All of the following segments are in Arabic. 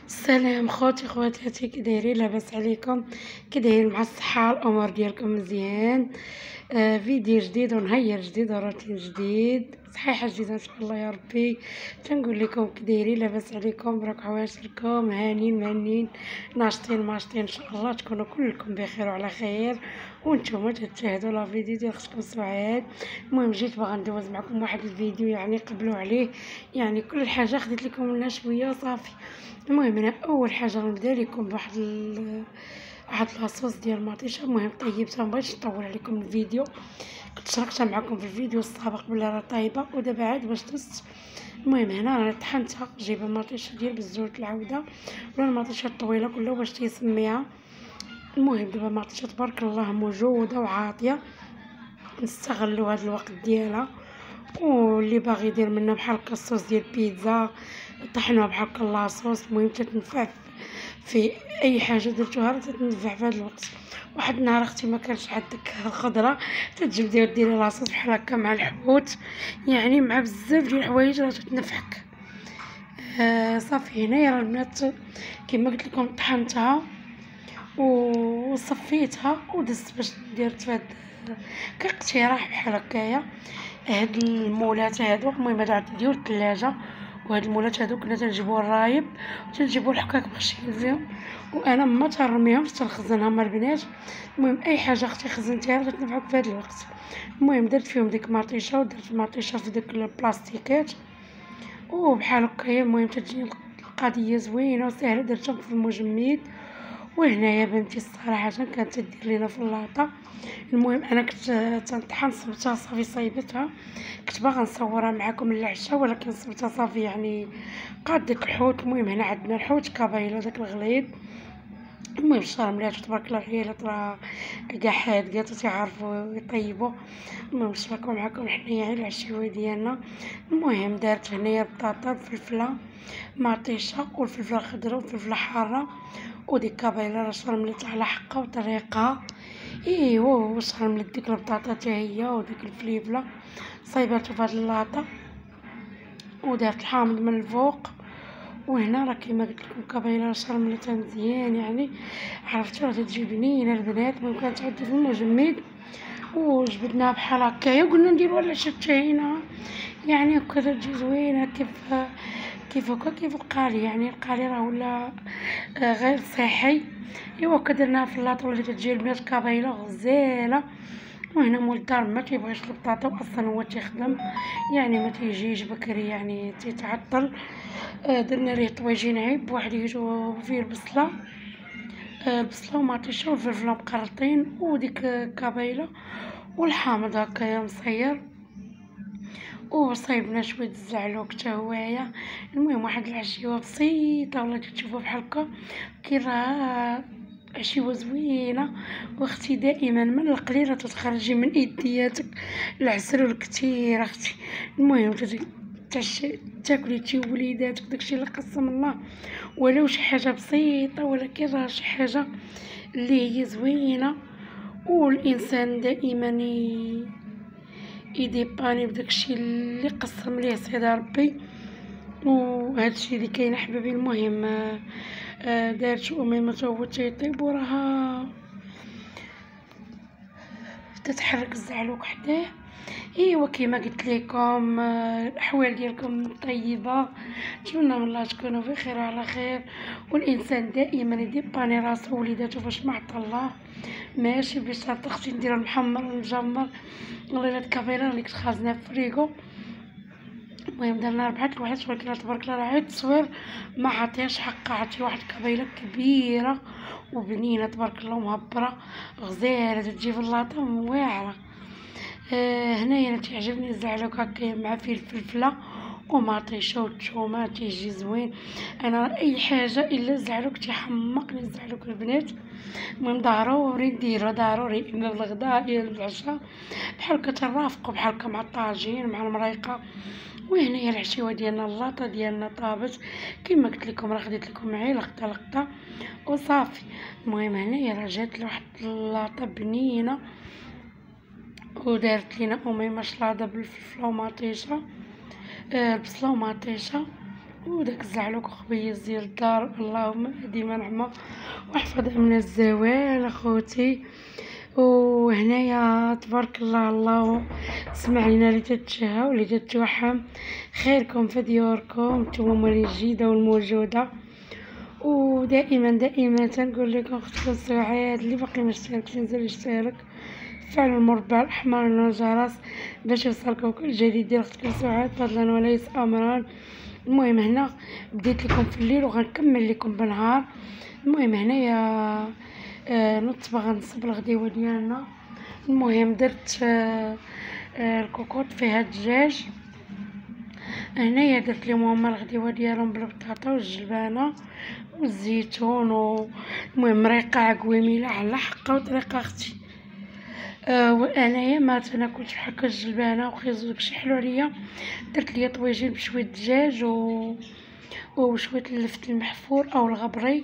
السلام خوتي خواتاتي، كي دايرين؟ لاباس عليكم؟ كي دايرين مع الصحه؟ الامور ديالكم مزيان؟ فيديو جديد ونهير جديد وروتين جديد، صحيحه جديده ان شاء الله يا ربي. تنقول لكم كي دايرين؟ لاباس عليكم؟ راك عواشركم هانين مهنين ناشطين ماشطين؟ ان شاء الله تكونوا كلكم بخير وعلى خير، وانتم تشاهدوا لا فيديو ديال اختكم سعاد. المهم جيت باغا ندوز معكم واحد الفيديو، يعني قبلوا عليه، يعني كل حاجه خديت لكم منها شويه صافي. المهم انا اول حاجه غنبدا لكم بواحد واحد لاصوص ديال مطيشه. المهم طيبتها، مبغيتش نطول عليكم الفيديو، كنت شاركتها معكم في الفيديو السابق بلي راه طايبه، ودابا عاد باش تست. المهم هنا انا طحنتها، جايبه المطيشه ديال بالزول العوده ولا المطيشه الطويله كلها باش تيسميها. المهم دابا المطيشه تبارك الله موجوده وعاطيه، نستغلوا هذا الوقت ديالها. واللي باغي يدير منها بحال هكا الصوص ديال البيتزا طحنوها بحال هكا لاصوص. المهم تتنفع في اي حاجه درتوها، راه تتنفع في هذا الوقت. واحد النهار اختي ما كانش عندك الخضره، تتجبدي وديري لاصوص بحال هكا مع الحوت، يعني مع بزاف ديال الحوايج راه تتنفعك. صافي هنايا راه البنات كما قلت لكم طحنتها وصفيتها ودزت باش درت فهاد كاقتراح بحال هكايا. هاد المولات هادو المهم هادو عاد ديال الثلاجه، وهاد المولات هادو كنا تنجيبو الرايب وتنجيبو الحكاك مخشيين فيهم، وانا ما تنرميهمش تنخزنهم البنات. المهم اي حاجه اختي خزنتيها غتنفعك في هاد الوقت. المهم درت فيهم ديك مطيشه، ودرت المطيشه في ديك البلاستيكات وبحال هكايا. المهم تجي القضيه زوينه وسهله، درتهم في المجمد. وهنايا بنتي الصراحه كانت تدير لينا في اللاطه. المهم انا كنت تنطحن، صبتها صافي صايبتها، كنت باغا نصورها معكم العشاء ولكن صبتها صافي يعني قاد داك الحوت. المهم هنا عندنا الحوت كابيلا داك الغليظ. المهم الشهر مليح تبارك الله، العيالات راه كاع حادقات تيعرفوا يطيبوا. المهم نشاركوا معكم حنايا على العشيوه ديالنا. المهم دارت هنايا بطاطا بفلفله مطيشه والفلفله الخضراء والفلفله حاره وديك كابيلا راه شرملت على حقها وطريقها. ايوا وشرملت ديك البطاطا حتى هي وديك الفليفله صايباتو فهاد اللاطه ودارت الحامض من الفوق. وهنا راه كيما قلت لكم كابيلا شرملتها مزيان، يعني عرفتوا راه تجي بنينه البنات. المهم كانت عندي في المجمد وجبدناها بحال هكايا وقلنا نديروها العشاء تاعنا، يعني هكا تجي زوينه كيف هكا كيف القالي. يعني القالي راه ولا غير صحي. ايوا هكا درناها في اللاطه ولات تجي البنات كابيله غزاله. وهنا مول الدار ما تيبغيش البطاطا، واصلا هو تيخدم يعني ما تيجيش بكري، يعني تيتعطل. درنا ليه طويجين عيب بواحد يجو فيه البصله، البصله ومطيشه والفلفله مقرطين وديك كابيله والحامض هكايا مصير، وصايبنا شويه الزعلوك حتى هوايا. المهم واحد العشيوه بسيطه ولا تشوفوا بحال هكا كي راه عشيوه زوينه. واختي دائما من القليله تتخرجي من ايدياتك العسل والكثير اختي. المهم تاكلي تي وليداتك داكشي اللي قسم الله، ولو شي حاجه بسيطه ولكن راه شي حاجه اللي هي زوينه. والانسان دائما يديباني بداكشي اللي قسم ليه سيدي ربي. وهادشي اللي كاين احبابي. المهم دارت اميمه هو تيطيب وراها تتحرك الزعلوك حداه. ايوا كيما قلت لكم الاحوال ديالكم طيبه، نتمنى من الله تكونوا بخير وعلى خير. والانسان دائما يديباني راسو وليداتو فاش ما عطا الله، ماشي بشرط اختي نديرو المحمر والمجمر وليلات كبيره اللي كنت خازنها في الفريغو. المهم درنا 4 الواحد ولكن تبارك الله راه عيط التصوير ما عطياش حقها. عطي واحد كبيله كبيره وبنينه تبارك الله مهبره غزاله تجي في اللاطه واعره. هنايا انا تعجبني الزعلوك هكايا مع فيه الفلفله ومطيشه والثومه تيجي زوين. انا اي حاجه الا الزعلوك تيحمقني الزعلوك البنات. المهم ضروري نديرو ضروري اما بالغداء يا بالعشاء بحال هكا تنرافقو بحال هكا مع الطاجين مع المريقه. وهنايا العشيوه ديالنا اللاطه ديالنا طابت كما قلت لكم، راه خديت لكم معايا لقطه وصافي. المهم هنايا راه جات لواحد اللاطه بنينه ودارت لينا اميمه شلاضه بالفلفله ومطيشه البصله ومطيشه وداك الزعلوك خبيز ديال الدار، اللهم ديما نعمة واحفظها من الزوال اخوتي. وهنايا تبارك الله، الله سمع لينا اللي تتشهى واللي تتوحم خيركم في ديوركم نتوما اللي الجيدة والموجودة. ودائما دائما تنقول لكم اختكم سعاد اللي باقي مشتركش ينزل يشترك، فعلوا المربع الاحمر والجرس باش يوصلكم كل جديد ديال اختكم سعاد فضلا وليس امرا. المهم هنا بديت لكم في الليل وغنكمل لكم بالنهار. المهم هنايا نط باغا نصب الغديوه ديالنا. المهم درت الكوكوط فيها الدجاج. هنايا درت لهم هما الغديوه ديالهم بالبطاطا والجلبانه والزيتون المهم ريقه عكويميله على حقه وطريقه اختي. وانايا ما تناكلش بحال هكا الجلبانه وخيزو داكشي حلو عليا. درت ليا طويجين بشويه الدجاج وشويه اللفت المحفور او الغبري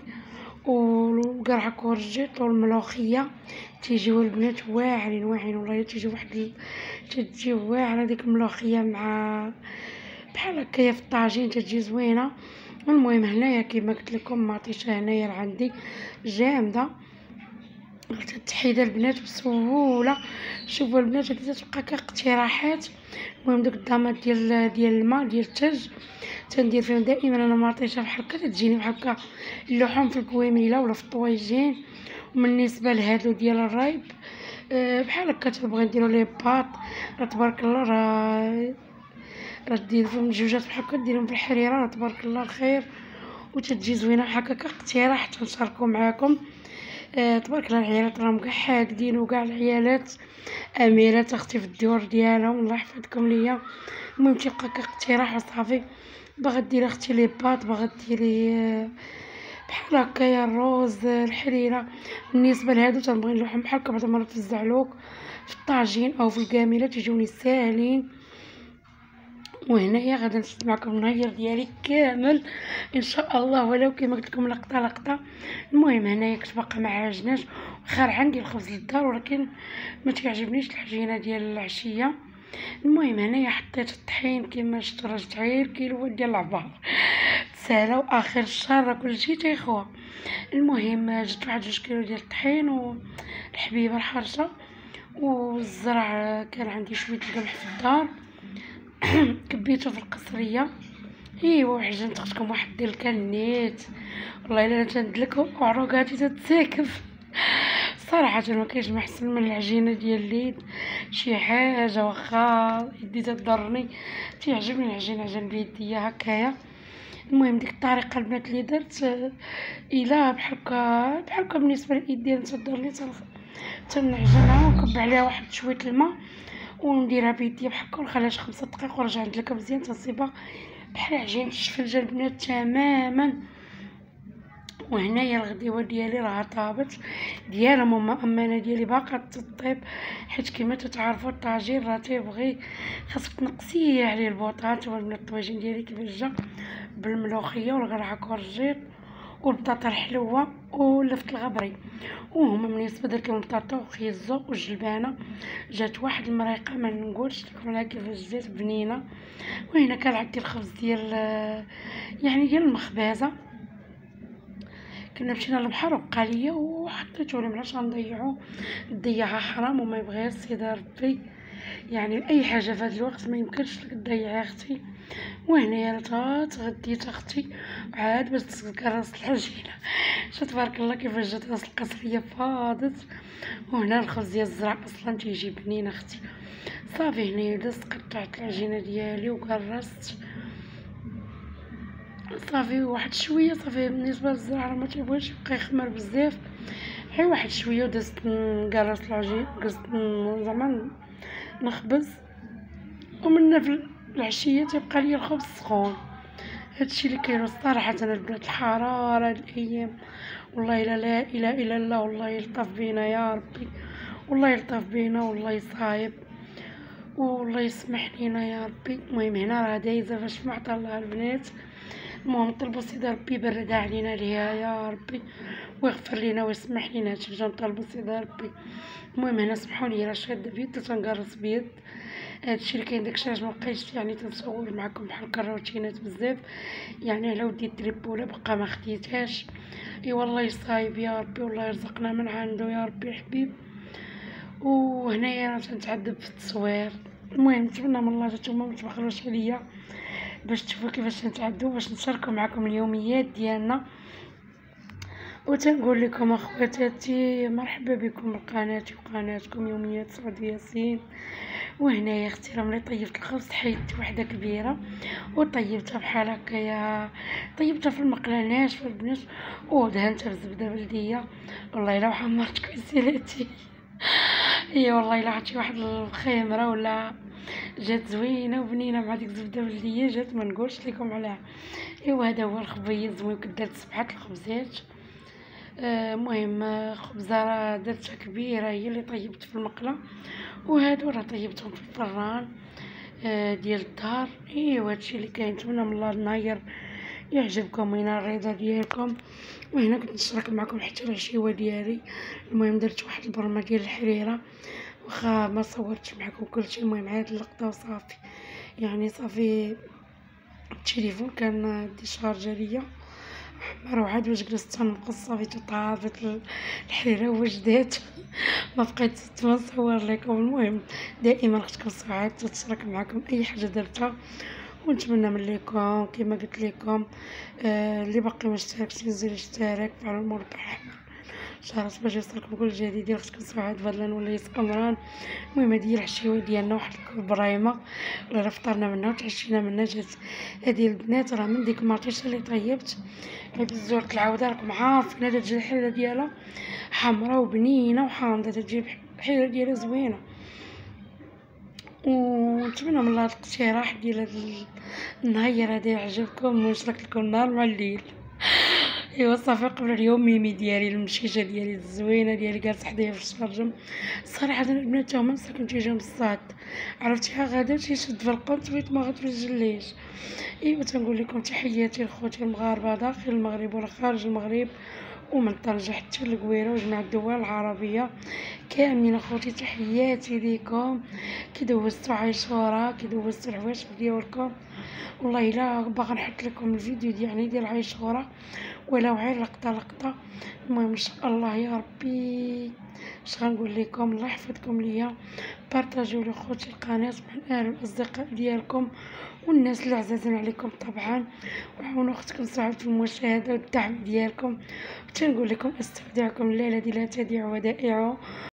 وقرع كورجيط والملوخيه. تيجيو البنات واعرين والله تيجي تجي واعره ديك الملوخيه مع بحال هكايا في الطاجين تجي زوينه. المهم هنايا كيما قلت لكم مطيشه هنايا عندي جامده تحيد البنات بسهوله. شوفوا البنات هادي تبقى كاقتراحات. المهم دوك الضامات ديال الماء ديال الثلج تندير فيهم دائما انا مطيشه بحال هكا تجيني بحال هكا اللحوم في الكويميله ولا في الطويجين. وبالنسبه لهادو ديال الرايب بحال هكا تبغي نديرو ليه باط تبارك الله راه دير فيهم جوجات بحال هكا ديرهم في الحريره راه تبارك الله الخير وتتجي زوينه بحال هكا كاقتراح تنشاركو معاكم. تبارك الله العيالات راهم كاع حادين وكاع العيالات اميرات اختي في الدور ديالهم الله يحفظكم ليا. المهم تيبقى كاقتراح وصافي. باغا ديري اختي لي باط باغا ديري بحال هكايا الروز الحريره. بالنسبه لهادو تنبغي نلوحهم بحال هكا بعض المرات في الزعلوك في الطاجين او في الكاميله تيجوني ساهلين. وهنايا غادي نشد معكم النهار ديالي كامل ان شاء الله ولو كما قلت لكم لقطه لقطه. المهم هنايا كنت باقا ما عاجناش خير عندي الخبز للدار ولكن ما تعجبنيش العجينه ديال العشيه. المهم هنايا حطيت الطحين كما شفتوا راه جبت غير كيلو ديال العبار تسالاو اخر الشهر راه كلشي تيخوى. المهم جبت واحد 2 كيلو ديال الطحين والحبيبه الحرشه والزرع كان عندي شويه القمح في الدار كبيته في القصريه. ايوا وعجنت اختكم واحد ديال الكنيت والله الا تندلك وعروقاتي تتساكف صراحه ما كاينش محسن من العجينه ديال اليد. شي حاجه واخا يدي تضرني تيعجبني العجينه عجن بيديا هكايا. المهم ديك الطريقه البنات اللي درت الا بحال هكا بالنسبه ليدي تضرني تنعجنها ونكب عليها واحد شويه الماء ونديرها بيديا بحال هكا ونخليها شي 5 دقائق ونرجع ندلكها مزيان تنصيبها بحال عجين الشفنجه البنات تماما. وهنايا الغديوه ديالي راه طابت ديالهم هما اما ديالي باقا تطيب حيت كما تتعرفوا الطاجين راه تيبغي خاصك تنقسيه عليه البوطات. والبنات الطواجين ديالي كيفاش جا بالملوخيه والقرعه كورجيط والبطاطا الحلوه ولفت الغبري. وهما بالنسبه درت لهم بطاطا وخيزو والجلبانه جات واحد المريقه ما نقولش لكم عليها كيفاش جات بنينه. وهنا كان عندي الخبز ديال يعني ديال المخبازه كنا مشينا للبحر وبقى ليا وحطيته لهم علاش غنضيعو نضيعها حرام وما يبغيها سيدي ربي. يعني اي حاجه في هذا الوقت ما يمكنش لك تضيعي اختي. وهنايا تغديت اختي عاد باش تكرس العجينه شوف تبارك الله كيفاش جات راس القصريه فاضت. وهنا الخبز ديال الزرع اصلا تيجي بنين اختي. صافي هنايا دزت قطعت العجينه ديالي وكرست صافي واحد شويه صافي. بالنسبه للزرع راه ما تيبغيش يبقى يخمر بزاف غير واحد شويه ودزت نكرس العجين قصت زعما نخبز. ومن في العشيه تيبقى ليا الخبز سخون. هادشي اللي كاين صراحه. انا البنات الحراره هاد الايام والله الا لا اله الا الله والله يلطف بينا يا ربي والله يلطف بينا والله يصايب والله يسمح لينا يا ربي. المهم هنا راه دايزه فاش ما عطا الله البنات. المهم طلبوا سيدي ربي يبردها علينا ليها يا ربي ويغفر لينا ويسمح لينا هادشي اللي نطلبوا سيدي ربي. المهم هنا سمحوا لي راه شاده بيد تنقرص بيد هادشي اللي كاين. داكشي علاش مبقيتش يعني تنصور معكم بحال هكا الروتينات بزاف، يعني على ودي التريبوله باقا ما خديتهاش. اي والله يصايب يا ربي، والله يرزقنا من عنده يا ربي الحبيب. وهنايا راه تنتعذب في التصوير. المهم نتمنى من الله نتوما متبخلوش عليا باش تشوفوا كيفاش نتعدوا، باش نشاركوا معكم اليوميات ديالنا. وتنقول لكم اخواتاتي مرحبا بكم بقناتي وقناتكم يوميات سعود ياسين. وهنايا اختي راه ملي طيبت الخبز حيدت وحده كبيره وطيبتها بحال هكايا، طيبتها في المقله ناشفه البنات ودهنتها بالزبده بلديه. والله الا حمرت كويسيلاتي. هي والله الا عرفتي واحد الخمره ولا جات زوينه وبنينه مع ديك الزبده بلديه جات ما نقولش لكم عليها. ايوا هذا هو الخبيز زوين، كنت درت 7 الخبزات. المهم خبزه راه درتها كبيره هي اللي طيبت في المقله، وهادو راه طيبتهم في الفران ديال الدار. ايوا هادشي اللي كاين. نتمنى من الله النهار يعجبكم وينال الرضا ديالكم. وهنا كنت نشارك معكم حتى العشيوه ديالي. المهم درت واحد البرمه ديال الحريره، واخا ما صورتش معكم كلشي. المهم عاد اللقطه وصافي، يعني صافي التليفون كان ديشارجا ليا حمر، وعاد واش جلست تنقص صافي طابت الحريره وجدات. ما بقيت نصور لكم. المهم دائما اختكم سعاد تشارك معكم اي حاجه درتها، ونتمنى من لكم كما قلت لكم اللي باقي ما اشتركش ينزل يشترك، فعلوا المربع الاحمر شهرت باش يوصلكم كل جديد ديال اختكم سعاد فضلا ولا يسقمران. المهم هادي هي الحشيوه ديالنا، واحد البرايمه ولا فطرنا منها وتعشينا منها. جات هادي البنات راه من ديك المطيشه اللي طيبت بزورة العوده. راكم عارفين هذا تجي الحله ديالها حمراء وبنينه وحامضه، تجيب الحله ديالها زوينه. ونتمنى من الله هاد الاقتراح ديال هاد النهار هذا يعجبكم ونشارك لكم النهار مع الليل. ايوا صافي قبل اليوم ميمي ديالي المشيشه ديالي الزوينه ديالي جالسه حدايا في الشرجم. صراحه البنات هما مساكن تيجيهم الصاد، عرفتيها غادا تيشد في القنت بيت ما غتوجليش. ايوا تنقول لكم تحياتي لخوتي المغاربه داخل المغرب ولا خارج المغرب، ومن طنجة حتى للقويره وجميع الدول العربيه كاملين اخوتي. تحياتي ليكم كي دوزتو عاشوره، كي دوزتو الحوايج ديالكم. والله الا باغا نحط لكم الفيديو ديال عاشوره ولو غير لقطه. المهم ان شاء الله يا ربي اش غنقول لكم، الله يحفظكم ليا. بارطاجيو لي خوتي القناه مع الاهل والاصدقاء ديالكم والناس اللي عزازين عليكم طبعا، وعاونوا اختكم سعاد في المشاهده والدعم ديالكم. وتنقول لكم استودعكم الله الذي لا تضيع ودائعه.